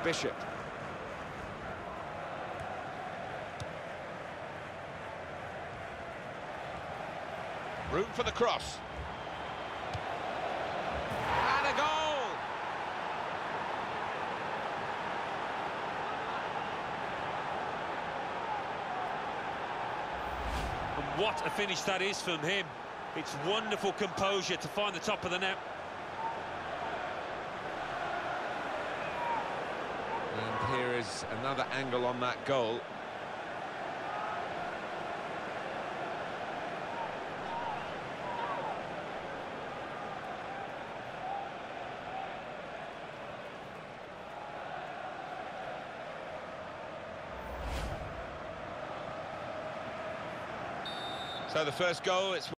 Bishop. Room for the cross. And a goal! And what a finish that is from him. It's wonderful composure to find the top of the net. And here is another angle on that goal. So the first goal, it's